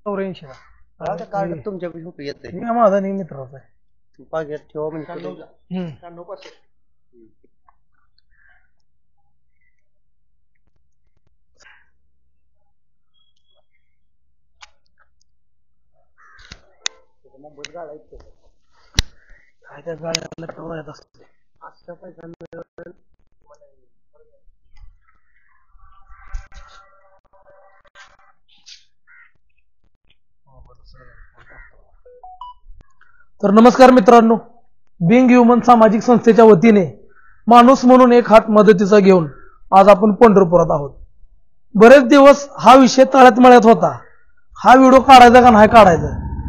84 आता कार्ड तुमच्याकडे येते माझा नाही मित्राचा आहे. पाकिट ठेवा म्हणजे मुंबईत गाड्या काय त्या गाड्याला टोळा येत असते असं पैसा मिळेल. तर नमस्कार मित्रांनो, बिंग ह्युमन सामाजिक संस्थेच्या वतीने माणूस म्हणून एक हात मदतीचा घेऊन आज आपण पंढरपुरात आहोत. बरेच दिवस हा विषय तळ्यात मळ्यात होता. हा व्हिडिओ काढायचा का नाही काढायचा,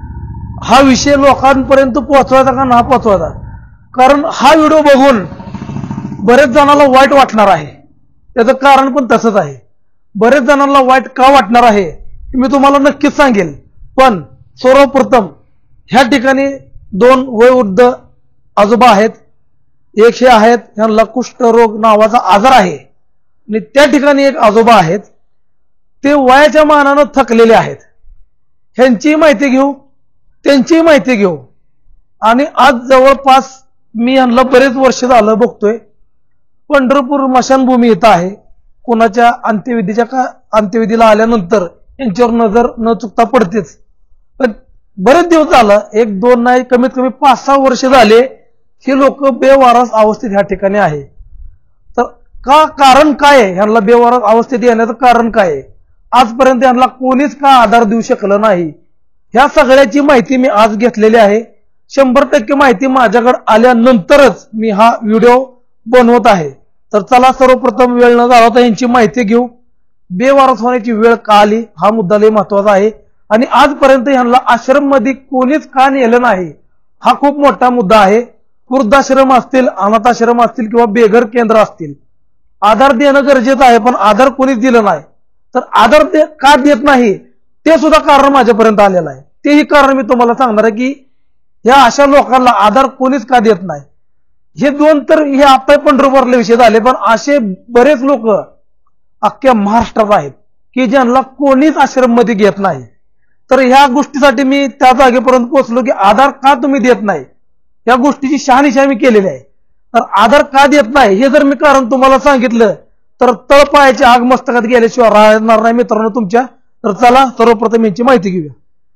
हा विषय लोकांपर्यंत पोहोचवायचा का नाही पोहोचवायचा, कारण हा व्हिडिओ बघून बरेच जणांना वाईट वाटणार आहे. त्याचं कारण पण तसंच आहे. बरेच जणांना वाईट का वाटणार आहे मी तुम्हाला नक्कीच सांगेल. पण सर्वप्रथम ह्या ठिकाणी 2 वयोवृद्ध आजोबा आहेत. एक हे आहेत, यांना कुष्ठरोग नावाचा आजार आहे आणि त्या ठिकाणी एक आजोबा आहेत, ते वयाच्या मानानं थकलेले आहेत. ह्यांची माहिती घेऊ, त्यांची माहिती घेऊ. आणि आज जवळपास मी यांना बरेच वर्ष झालं बघतोय. पंढरपूर मशानभूमी इथं आहे. कोणाच्या अंत्यविधीला आल्यानंतर यांच्यावर नजर न चुकता पडतेच. पण बरेच दिवस झालं, 1-2 नाही, कमीत कमी 5-6 वर्ष झाले हे लोक बेवारस अवस्थेत ह्या ठिकाणी आहे. तर कारण काय आहे, ह्यांना बेवारस अवस्थेत येण्याचं कारण काय आहे, आजपर्यंत यांना कोणीच का आधार देऊ शकलं नाही. ह्या सगळ्याची माहिती मी आज घेतलेली आहे. 100% माहिती माझ्याकडे आल्यानंतरच मी हा व्हिडिओ बनवत आहे. तर चला सर्वप्रथम वेळ न घालवता यांची माहिती घेऊ. बेवारस होण्याची वेळ का आली हा मुद्दा लय महत्वाचा आहे. आणि आजपर्यंत ह्यांना आश्रम मध्ये कोणीच का नेलं नाही हा खूप मोठा मुद्दा आहे. वृद्धाश्रम असतील, अनाथाश्रम असतील किंवा बेघर केंद्र असतील, आधार देणं गरजेचं आहे, पण आधार कोणीच दिलं नाही. तर आधार का देत नाही ते सुद्धा कारण माझ्यापर्यंत आलेलं आहे. तेही कारण मी तुम्हाला सांगणार आहे की ह्या अशा लोकांना आधार कोणीच का देत नाही. हे 2 तर हे आता पंढरपूरले विषय झाले, पण असे बरेच लोक अख्ख्या महाराष्ट्रात आहेत की ज्यांना कोणीच आश्रम मध्ये घेत नाही. तर ह्या गोष्टीसाठी मी त्या जागेपर्यंत पोहोचलो की आधार का तुम्ही देत नाही, या गोष्टीची शहानिशा मी केलेली आहे. तर आधार का देत नाही हे जर मी कारण तुम्हाला सांगितलं तर तळपायाची आग मस्तकात गेल्याशिवाय राहणार नाही मित्रांनो तुमच्या. तर चला सर्वप्रथम यांची माहिती घेऊया.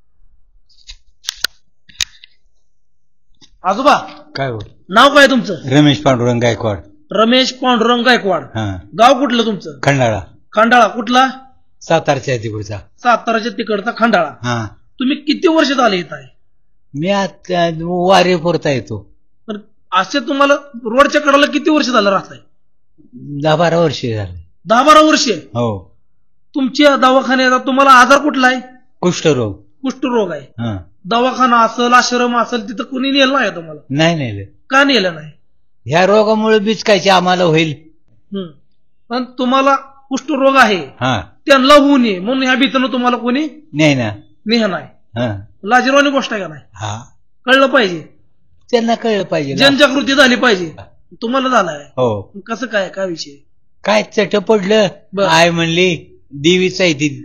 आजोबा काय हो, नाव काय तुमचं? रमेश पांडुरंग गायकवाड. रमेश पांडुरंग गायकवाड. गाव कुठलं तुमचं? खंडाळा. खंडाळा कुठला? सातारच्या तिकडचा. साताराच्या तिकडचा खंडाळा. तुम्ही किती वर्ष झाले येत आहे? मी आता वारे पुरता येतो. पण असे तुम्हाला रोडच्या कडेला किती वर्ष झालं राहताय? 10-12 वर्ष झाले. 10-12 वर्ष. हो. तुमच्या दवाखान्यात तुम्हाला आजार कुठला आहे? कुष्ठरोग. कुष्ठरोग आहे. दवाखाना असेल, आश्रम असेल, तिथं कोणी नेलं नाही तुम्हाला? नाही नेलं. का नेलं नाही? ह्या रोगामुळे बिचकायची आम्हाला होईल. पण तुम्हाला कुष्ठरोग आहे, हा, त्यांना होऊ नये म्हणून ह्या भीतीनं तुम्हाला कोणी नाही ना नेह नाही. लाजिरवाणी गोष्ट आहे का नाही? हा, कळलं पाहिजे, त्यांना कळलं पाहिजे, जनजागृती झाली पाहिजे. तुम्हाला झालाय. हो. कसं काय, काय विषय? काय चट पडलं, आय म्हणली देवीच आहे ती.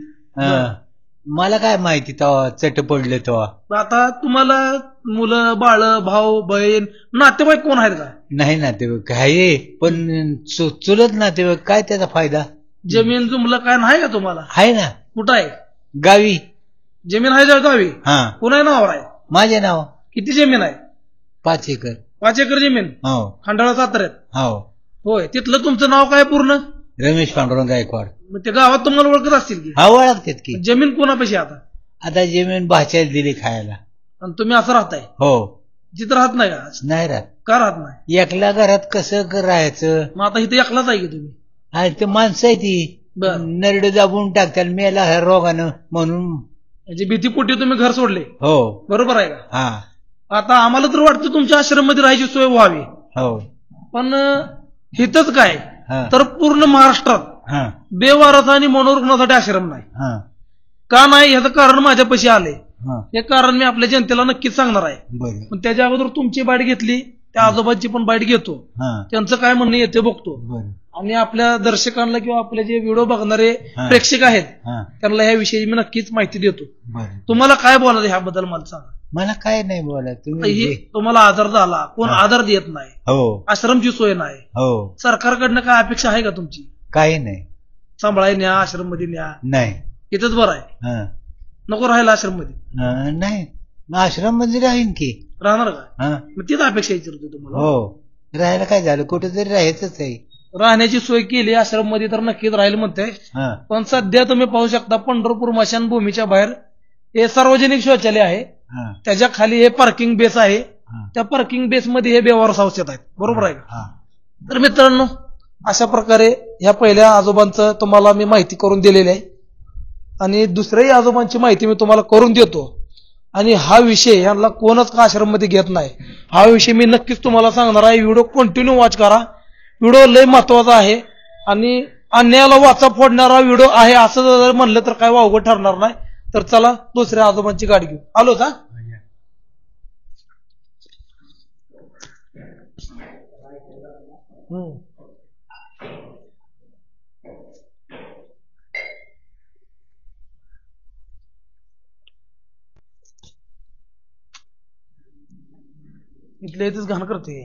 मला काय माहिती तेव्हा चट पडलं तेव्हा. आता तुम्हाला मुलं बाळ, भाऊ बहीण, नातेवाईक कोण आहेत का? नाही नातेवाईक आहे, पण चुलत नातेवाईक काय त्याचा फायदा? जमीन जुमलं काय नाही का तुम्हाला? आहे ना. कुठं आहे? गावी जमीन आहे गावी. हा. कुणा नावावर आहे? माझे नाव. किती जमीन आहे? 5 एकर. 5 एकर जमीन. हो. खंडाळा साताऱ्यात. हो. होय. तिथलं तुमचं नाव काय पूर्ण? रमेश पांडुरंग गायकवाड. मग त्या गावात तुम्हाला ओळखत असतील की? हा, ओळखतात की. जमीन कोणापाशी आता? आता जमीन भाच्याला दिली खायला. आणि तुम्ही असं राहताय? हो. जिथं राहत नाही का? नाही राहत. का राहत नाही? एकल्या घरात कसं राहायचं? मग आता इथे एकलाच आहे की तुम्ही? हा, ते माणसं आहे ती नरड दाबून टाकतात मेला ह्या रोगानं म्हणून. म्हणजे भीतीपोटी तुम्ही घर सोडले? हो. बरोबर आहे का? हा. आता आम्हाला तर वाटतं तुमच्या आश्रम मध्ये राहायची सोय व्हावी. हो. पण हितच काय तर पूर्ण महाराष्ट्रात बेवारस आणि मनोरुग्णासाठी आश्रम नाही. का नाही ह्याचं कारण माझ्यापाशी आले. हे कारण मी आपल्या जनतेला नक्कीच सांगणार आहे. पण त्याच्या अगोदर तुमची बाईट घेतली, त्या आजोबांची पण बाईट घेतो, त्यांचं काय म्हणणं येते बघतो. आणि आपल्या दर्शकांना किंवा आपले जे व्हिडिओ बघणारे हा. प्रेक्षक आहेत हा त्यांना ह्याविषयी मी नक्कीच माहिती देतो. बरं तुम्हाला काय बोलायचं ह्याबद्दल मला सांगा. मला काय नाही बोला आता तुम्ही ही तुम्हाला आधार झाला, कोण हा. आधार देत नाही, हो आश्रमची सोय नाही, हो सरकारकडनं काय अपेक्षा आहे का तुमची? काही नाही सांभाळाय न्या, आश्रम मध्ये न्या, नाही इथंच बरं आहे, हा. नको राहायला आश्रम मध्ये, नाही मग आश्रम मध्ये राहीन की राहणार का? हा मग तीच अपेक्षा विचारतो तुम्हाला. हो राहायला काय झालं कुठेतरी राहायचंच आहे. राहण्याची सोय केली आश्रम मध्ये तर नक्कीच राहील म्हणते. हा पण सध्या तुम्ही पाहू शकता पंढरपूर स्मशानभूमीच्या बाहेर हे सार्वजनिक शौचालय आहे, हा त्याच्या खाली हे पार्किंग बेस आहे, हा त्या पार्किंग बेस मध्ये हे बेवारस अवस्थेत आहेत. बरोबर आहे का? हा तर मित्रांनो अशा प्रकारे ह्या पहिल्या आजोबांचं तुम्हाला मी माहिती करून दिलेली आहे आणि दुसऱ्याही आजोबांची माहिती मी तुम्हाला करून देतो. आणि हा विषय यांना कोणच का आश्रम मध्ये घेत नाही हा विषय मी नक्कीच तुम्हाला सांगणार आहे. व्हिडिओ कंटिन्यू वॉच करा, व्हिडिओ लय महत्वाचा आहे आणि अन्यायाला वाचा फोडणारा व्हिडिओ आहे असं जर म्हणलं तर काय वावगं ठरणार नाही. तर चला दुसऱ्या आजोबांची गाडी घेऊ. आलो का? इथल्या इथेच घाण करते.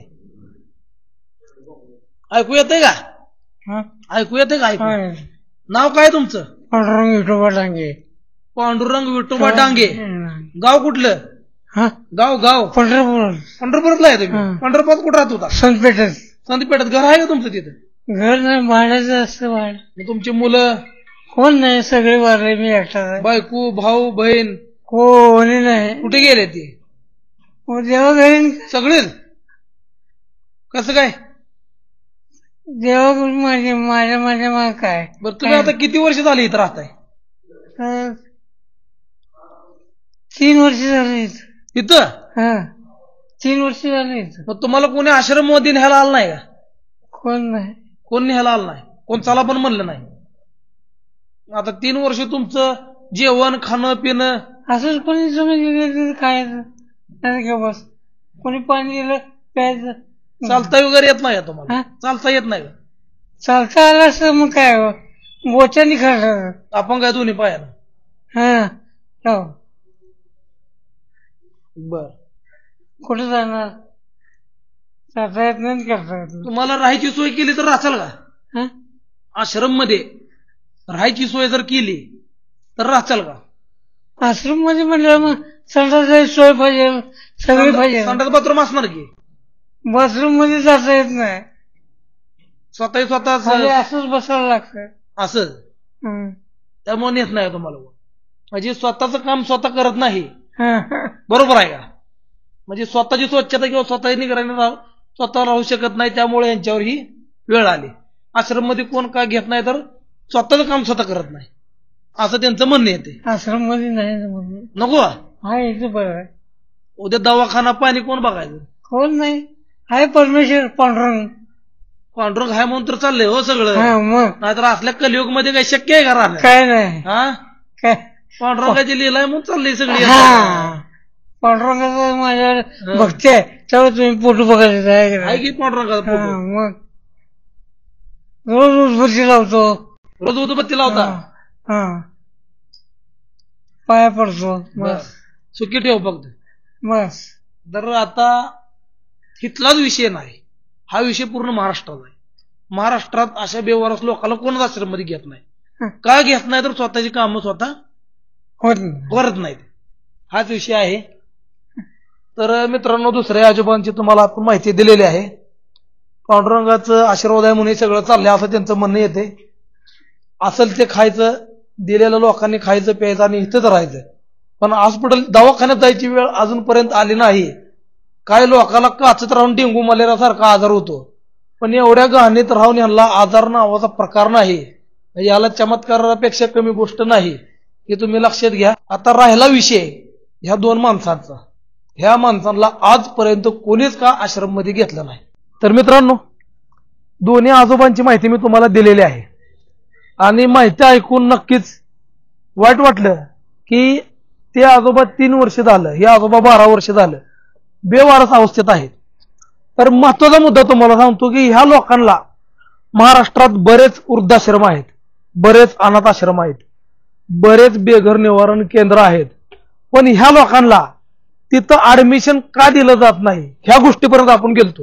ऐकू येतंय का? ऐकू येतंय का? ऐकू. नाव काय तुमचं? पांडुरंग विठोबा डांगे. पांडुरंग विठोबा डांगे. गाव कुठलं? गाव गाव पंढरपूर. पंढरपूरला आहे तुम्ही? पंढरपूरात कुठं राहत होता? संतपेठेत. संतपेठात घर आहे का तुमचं तिथं? घर नाही, भाड्याचं असतं भाड. मग तुमची मुलं कोण नाही, सगळे वारले, मी एकटा आहे. बायको भाऊ बहीण कोणी नाही. कुठे गेले ते? देवा घरी सगळेच? कसं काय? देवा माझे माझ्या माग काय. बरं तुम्ही आता किती वर्ष झाली इथं राहताय? 3 वर्ष झाली इथं? 3 वर्ष झाली. मग तुम्हाला कोणी आश्रम मध्ये न्यायला आलं नाही का? कोण नाही. कोण न्यायला आलं नाही? कोण चला पण म्हणलं नाही? आता 3 वर्ष तुमचं जेवण खाणं पिणं असंच कोणी तुम्ही खायचं नाही का बस. कोणी पाणी दिलं प्यायचं. चालता वगैरे येत नाही का तुम्हाला? चालता येत नाही का? चालता आलं असं मग काय बोचानी खायचं. आपण काय दोन्ही पायानं? बर कुठे जाणार. चालता येत नाही करता येत तुम्हाला राहायची सोय केली तर राहचाल का? नाही. आश्रम मध्ये राहायची सोय जर केली तर राहचाल का? आश्रम मध्ये म्हणलं मग संडास सोय पाहिजे, सगळी पाहिजे. संडास बाथरूम असणार की? बाथरूम मध्ये जाता येत नाही. स्वतः असंच बसायला लागतं. असं त्यामुळे नेत नाही तुम्हाला. म्हणजे स्वतःच काम स्वतः करत नाही. बरोबर आहे का? म्हणजे स्वतःची स्वच्छता किंवा स्वतः निगराणी स्वतः राहू शकत नाही, त्यामुळे यांच्यावर ही वेळ आली. आश्रम मध्ये कोण काय घेत नाही तर स्वतःच काम स्वतः करत नाही असं त्यांचं म्हणणं येते. आश्रम मध्ये नाही नको हा इथं बरं आहे. उद्या दवाखाना पाणी कोण बघायचं? कोण नाही. हाय परमेश्वर पांडुरंग. पांडुरंग हाय म्हणून तर चाललंय हो सगळं. मग नाहीतर असल्या कलियुग मध्ये काही शक्य आहे का राहणं? काय नाही. हा काय पांडुरंगाची लीला आहे म्हणून चाललंय सगळी. पांडुरंगाचं माझ्यावर भक्ती आहे तेव्हा तुम्ही फोटो बघायचं आहे की पांडुरंगाचा फोटो? मग रोज उदबत्ती लावतो. रोज उदबत्ती लावता? पाया पडतो. बस सुखी ठेव फक्त बस. तर आता इथलाच विषय नाही, हा विषय पूर्ण महाराष्ट्राचा आहे. महाराष्ट्रात अशा बेवारस लोकांना कोणच आश्रम मध्ये घेत नाही. का घेत नाही तर स्वतःची कामं स्वतः करत नाहीत. हाच विषय आहे. तर मित्रांनो दुसऱ्या आजोबांची तुम्हाला आपण माहिती दिलेली आहे. पांडुरंगाचं आशीर्वाद आहे म्हणून सगळं चाललंय असं त्यांचं म्हणणं येते. असेल ते खायचं, दिलेल्या लोकांनी खायचं प्यायचं आणि इथंच राहायचं. पण हॉस्पिटल दवाखान्यात जायची वेळ अजूनपर्यंत आली नाही. काही लोकांना काचत राहून डेंग्यू मलेरिया सारखा आजार होतो, पण एवढ्या गहाणीत राहून यांना आजार नावाचा प्रकार नाही. याला चमत्कारापेक्षा कमी गोष्ट नाही की तुम्ही लक्षात घ्या. आता राहिला विषय ह्या 2 माणसांचा. ह्या माणसांना आजपर्यंत कोणीच का आश्रम मध्ये घेतलं नाही. तर मित्रांनो दोन्ही आजोबांची माहिती मी तुम्हाला दिलेली आहे आणि माहिती ऐकून नक्कीच वाईट वाटलं की ते आजोबा 3 वर्ष झालं, हे आजोबा 12 वर्ष झालं बेवारस अवस्थेत आहेत. तर महत्वाचा मुद्दा तुम्हाला सांगतो की ह्या लोकांना महाराष्ट्रात बरेच वृद्धाश्रम आहेत, बरेच अनाथ आश्रम आहेत, बरेच बेघर निवारण केंद्र आहेत, पण ह्या लोकांना तिथं ऍडमिशन का दिलं जात नाही ह्या गोष्टीपर्यंत आपण गेलतो.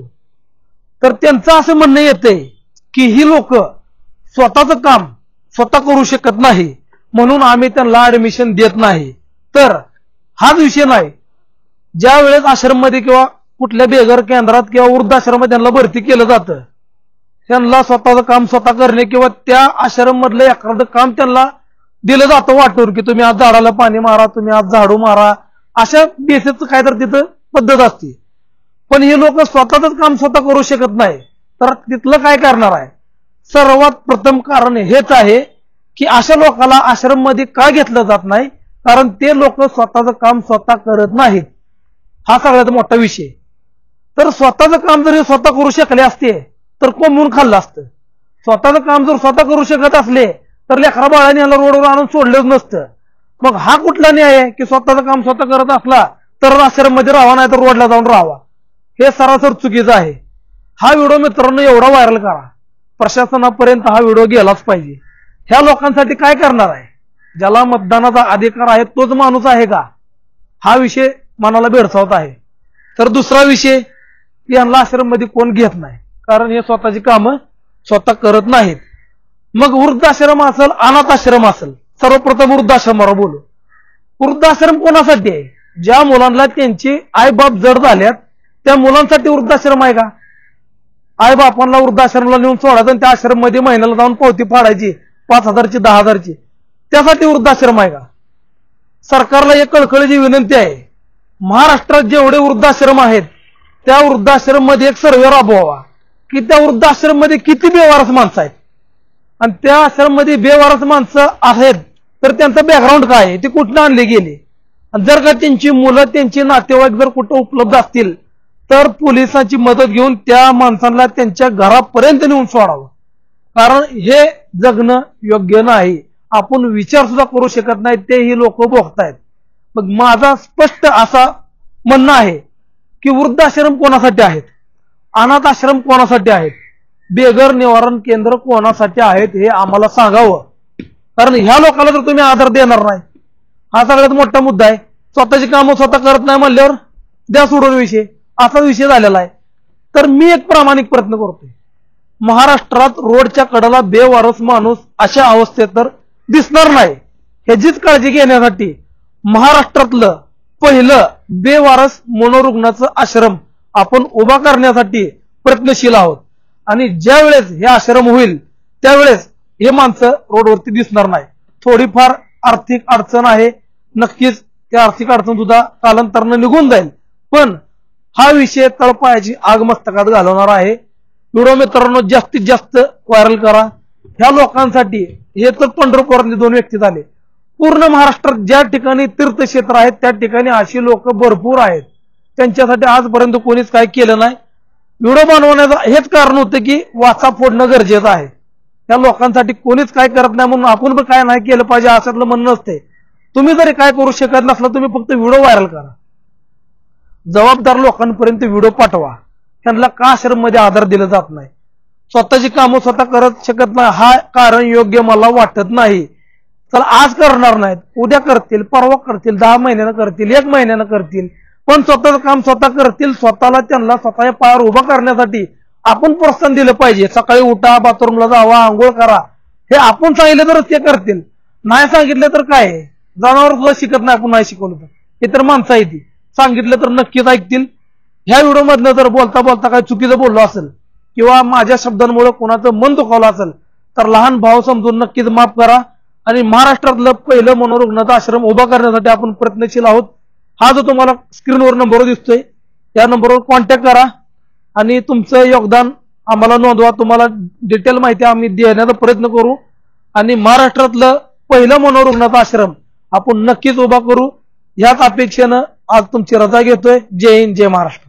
तर त्यांचं असं म्हणणं येतंय की ही लोक स्वतःचं काम स्वतः करू शकत नाही म्हणून आम्ही त्यांना ऍडमिशन देत नाही. तर हाच विषय नाही, ज्या वेळेस आश्रममध्ये किंवा कुठल्या बेघर केंद्रात किंवा वृद्धाश्रमात त्यांना भरती केलं जातं, त्यांना स्वतःचं काम स्वतः करणे किंवा त्या आश्रम मधलं एखादं काम त्यांना दिलं जातं वाटून की तुम्ही आज झाडाला पाणी मारा, तुम्ही आज झाडू मारा, अशा बेसिसचं काय तर तिथं पद्धत असते. पण हे लोक स्वतःच काम स्वतः करू शकत नाही, तर तिथलं काय करणार आहे? सर्वात प्रथम कारण हेच आहे की अशा लोकांना आश्रम मध्ये का घेतलं जात नाही, कारण ते लोक स्वतःचं काम स्वतः करत नाहीत. हा सगळ्यात मोठा विषय. तर स्वतःचं काम जर हे स्वतः करू शकले असते तर कोंबून खाल्लं असतं. स्वतःचं काम जर स्वतः करू शकत असले तर लेकरा बाळाने याला रोडवर आणून सोडलंच नसतं. मग हा कुठला न्याय आहे की स्वतःचं काम स्वतः करत असला तर आश्रम मध्ये राहावा, नाही तर रोडला जाऊन राहावा? हे सरासर चुकीचं आहे. हा व्हिडिओ मित्रांनो एवढा व्हायरल करा, प्रशासनापर्यंत हा व्हिडिओ गेलाच पाहिजे. ह्या लोकांसाठी काय करणार आहे? ज्याला मतदानाचा अधिकार आहे तोच माणूस आहे का? हा विषय मनाला भेडसावत आहे. तर दुसरा विषय, यांना आश्रम मध्ये कोण घेत नाही कारण हे स्वतःची कामं स्वतः करत नाहीत. मग वृद्धाश्रम असेल, अनाथ आश्रम असेल, सर्वप्रथम वृद्धाश्रमावर बोलू. वृद्धाश्रम कोणासाठी आहे? ज्या मुलांना त्यांचे आईबाप जड झाल्यात त्या मुलांसाठी वृद्धाश्रम आहे का? आईबापांना वृद्धाश्रमला नेऊन सोडायचं आणि त्या आश्रम मध्ये महिन्याला जाऊन पावती फाडायची 5,000ची 10,000ची, त्यासाठी वृद्धाश्रम आहे का? सरकारला एक कळकळीची विनंती आहे, महाराष्ट्रात जेवढे वृद्धाश्रम आहेत त्या वृद्धाश्रम मध्ये एक सर्वे राबवावा की त्या वृद्धाश्रम मध्ये किती बेवारस माणसं आहेत आणि त्या आश्रम मध्ये बेवारस माणसं आहेत तर त्यांचं बॅकग्राऊंड काय आहे, ते कुठनं आणले गेले, आणि जर का त्यांची मुलं त्यांचे नातेवाईक जर कुठं उपलब्ध असतील तर पोलिसांची मदत घेऊन त्या माणसांना त्यांच्या घरापर्यंत नेऊन सोडावं. कारण हे जगणं योग्य नाही. आपण विचार सुद्धा करू शकत नाही, ते ही लोक भोगतायत. मग माझा स्पष्ट असा म्हणणं आहे की वृद्धाश्रम कोणासाठी आहेत, अनाथ आश्रम कोणासाठी आहेत, बेघर निवारण केंद्र कोणासाठी आहेत हे आम्हाला सांगावं. कारण ह्या लोकांना जर तुम्ही आधार देणार नाही, हा सगळ्यात मोठा मुद्दा आहे. स्वतःची कामं स्वतः करत नाही म्हणल्यावर द्या सोडून विषय, असा विषय झालेला आहे. तर मी एक प्रामाणिक प्रयत्न करतोय, महाराष्ट्रात रोडच्या कडेला बेवारस माणूस अशा अवस्थेत तर दिसणार नाही ह्याचीच काळजी घेण्यासाठी महाराष्ट्रातलं पहिलं बेवारस मनोरुग्णाचं आश्रम आपण उभा करण्यासाठी प्रयत्नशील आहोत. आणि ज्या वेळेस हे आश्रम होईल त्यावेळेस हे माणसं रोडवरती दिसणार नाही. थोडीफार आर्थिक अडचण आहे, नक्कीच त्या आर्थिक अडचण सुद्धा कालांतरानं निघून जाईल, पण हा विषय तळपायाची आग मस्तकात घालवणार आहे. व्हिडिओ मित्रांनो जास्तीत जास्त व्हायरल करा. ह्या लोकांसाठी, हे तर पंढरपुरातले 2 व्यक्ती झाले, पूर्ण महाराष्ट्रात ज्या ठिकाणी तीर्थक्षेत्र आहेत त्या ठिकाणी अशी लोक भरपूर आहेत, त्यांच्यासाठी आजपर्यंत कोणीच काय केलं नाही. व्हिडिओ बनवण्याचं हेच कारण होतं की वाचा फोडणं गरजेचं आहे. त्या लोकांसाठी कोणीच काय करत नाही म्हणून आपण पण काय नाही केलं पाहिजे अशातलं म्हणणं नसते. तुम्ही जरी काय करू शकत नसला तुम्ही फक्त व्हिडिओ व्हायरल करा, जबाबदार लोकांपर्यंत व्हिडिओ पाठवा. त्यांना का आश्रम मध्ये आधार दिला जात नाही, स्वतःची कामं स्वतः करत शकत नाही, हा कारण योग्य मला वाटत नाही. चला आज करणार नाहीत, उद्या करतील, परवा करतील, 10 महिन्यानं करतील, 1 महिन्यानं करतील, पण स्वतःचं काम स्वतः करतील. स्वतःला त्यांना स्वतःच्या पायावर उभा करण्यासाठी आपण प्रोत्साहन दिलं पाहिजे. सकाळी उठा, बाथरूमला जावा, आंघोळ करा, हे आपण सांगितलं तरच ते करतील. नाही सांगितलं तर काय, जनावर सुद्धा शिकत नाही आपण नाही शिकवलं तर. हे तर माणसं आहे, ती सांगितलं तर नक्कीच ऐकतील. ह्या व्हिडिओ मधनं जर बोलता बोलता काही चुकीचं बोललो असेल किंवा माझ्या शब्दांमुळे कोणाचं मन दुखावलं असेल तर लहान भाव समजून नक्कीच माफ करा. आणि महाराष्ट्रातलं पहिलं मनोरुग्णाचा आश्रम उभा करण्यासाठी आपण प्रयत्नशील आहोत. हा जो तुम्हाला स्क्रीनवर नंबर दिसतोय या नंबरवर कॉन्टॅक्ट करा आणि तुमचं योगदान आम्हाला नोंदवा. तुम्हाला डिटेल माहिती आम्ही देण्याचा प्रयत्न करू आणि महाराष्ट्रातलं पहिलं मनोरुग्णाचा आश्रम आपण नक्कीच उभा करू. याच अपेक्षेनं आज तुमची रजा घेतोय. जय हिंद, जय महाराष्ट्र.